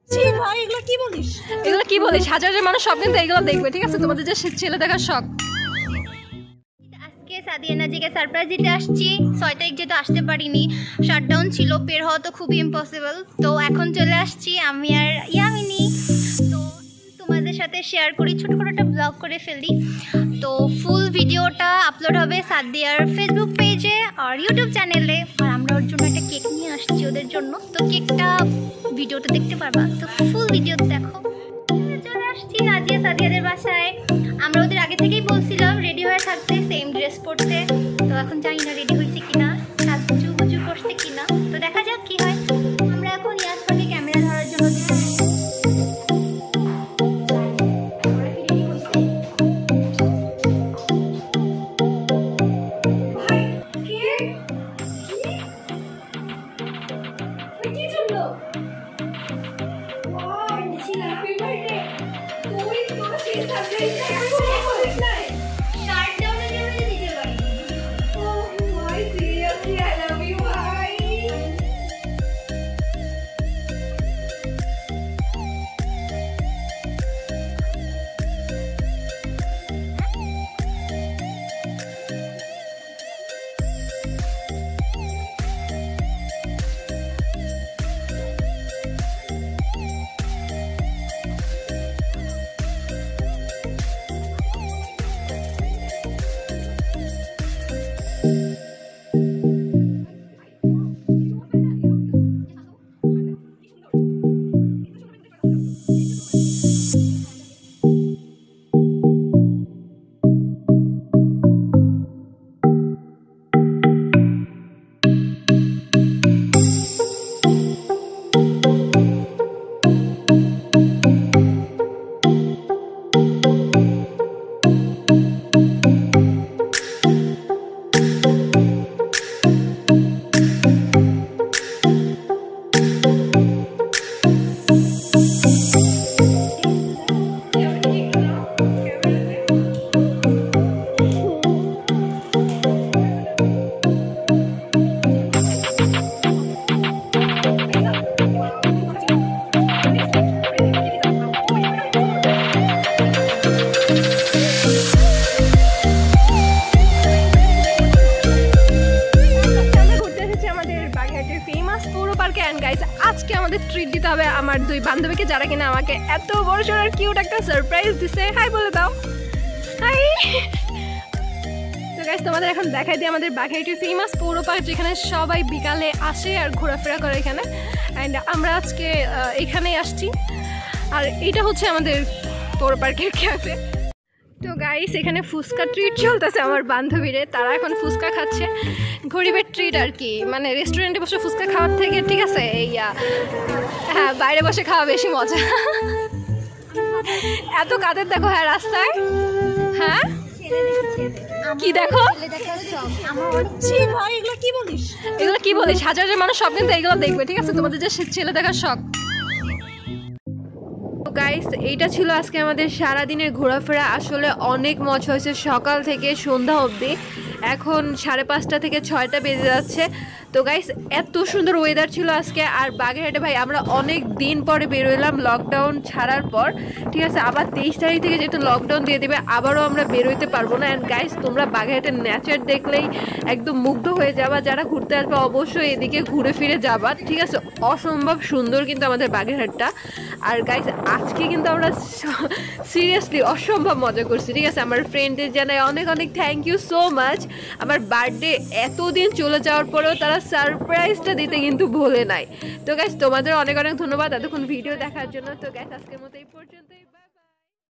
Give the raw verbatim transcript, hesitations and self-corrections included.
ভাই এগুলো কি বলিস এগুলো কি বলিস হাজার হাজার মানুষ সব কিন্তু এগুলো দেখবে ঠিক আছে তোমাদের যে ছেলে দেখার শখ। আজকে সাদিয়া নাজিকে সারপ্রাইজ দিতে আসছি। ছয় তারিখ যেহেতু আসতে পারিনি, শাটডাউন ছিল, বের হওয়া তো খুবই ইম্পসিবল। তো এখন চলে আসছি আমি আর ইয়ামিনী। তো তোমাদের সাথে শেয়ার করি, ছোটো করে একটা ব্লগ করে ফেলি। তো ফুল ভিডিওটা আপলোড হবে সাদিয়ার ফেসবুক পেজে আর ইউটিউব চ্যানেলে। আর আমরা ওর জন্য একটা কেক নিয়ে আসছি ওদের জন্য, তো কেকটা ভিডিওটা দেখতে পারবা। তো ফুল ভিডিও দেখো। চলে আসছি নাজিয়া সাদিয়াদের বাসায়। আমরা ওদের আগে থেকেই বলছিলাম রেডি হয়ে থাকতে, সেম ড্রেস পরতে। তো এখন জানি না রেডি হয়েছে কিনা, সাজু গুজু করছে কিনা, তো দেখা যাক কি হয়। আমরা এখন ইয়াসমাকে ক্যামেরা ধরার জন্য আজকে আমাদের ট্রিট দিতে হবে আমার দুই বান্ধবীকে, যারা কিনা আমাকে এত বড় সড় কিউট একটা সারপ্রাইজ দিছে। হাই বলে দাও, হাই। তো গাইস তোমাদের এখন দেখাই দিই আমাদের বাঘাইটির ফেমাস পৌর পার্ক, যেখানে সবাই বিকালে আসে আর ঘোরাফেরা করে এখানে। অ্যান্ড আমরা আজকে এখানেই আসছি। আর এটা হচ্ছে আমাদের পৌর পার্কের ক্যাফে। তো গাইস এখানে ফুচকা ট্রিট চলতেছে আমার বান্ধবীরে, তারা এখন ফুচকা খাচ্ছে। গরিবের ট্রিট আর কি, মানে রেস্টুরেন্টে বসে ফুচকা খাওয়ার থেকে ঠিক আছে এইয়া হ্যাঁ বাইরে বসে খাওয়া বেশি মজা। এত কাদের দেখো হ্যাঁ রাস্তায়, হ্যাঁ কি দেখো ভাই এগুলো কি বলিস এগুলো কি বলিস হাজার হাজার মানুষ সব কিন্তু এগুলো দেখবে ঠিক আছে তোমাদের যে ছেলে দেখার শখ। গাইস এইটা ছিল আজকে আমাদের সারাদিনের ঘোরাফেরা। আসলে অনেক মজা হয়েছে সকাল থেকে সন্ধ্যা অবধি। এখন সাড়ে পাঁচটা থেকে ছয়টা বেজে যাচ্ছে। তো গাইস এত সুন্দর ওয়েদার ছিল আজকে। আর বাগেরহাটে ভাই আমরা অনেক দিন পরে বেরোলাম লকডাউন ছাড়ার পর, ঠিক আছে। আবার তেইশ তারিখ থেকে যেহেতু লকডাউন দিয়ে দেবে আবারও আমরা বেরোইতে পারবো না। অ্যান্ড গাইস তোমরা বাগেরহাটের নেচার দেখলেই একদম মুগ্ধ হয়ে যাবা। যারা ঘুরতে আসবে অবশ্যই এদিকে ঘুরে ফিরে যাবা, ঠিক আছে। অসম্ভব সুন্দর কিন্তু আমাদের বাগেরহাটটা। আর গাইস আজকে কিন্তু আমরা সিরিয়াসলি অসম্ভব মজা করছি, ঠিক আছে। আমার ফ্রেন্ডদের জানাই অনেক অনেক থ্যাংক ইউ সো মাচ। আমার বার্থডে এতদিন চলে যাওয়ার পরেও তারা সারপ্রাইজটা দিতে কিন্তু ভুলে নাই। তো গাইস তোমাদের অনেক অনেক ধন্যবাদ এতক্ষণ ভিডিও দেখার জন্য। তো গাইস আজকের মতো এই পর্যন্ত।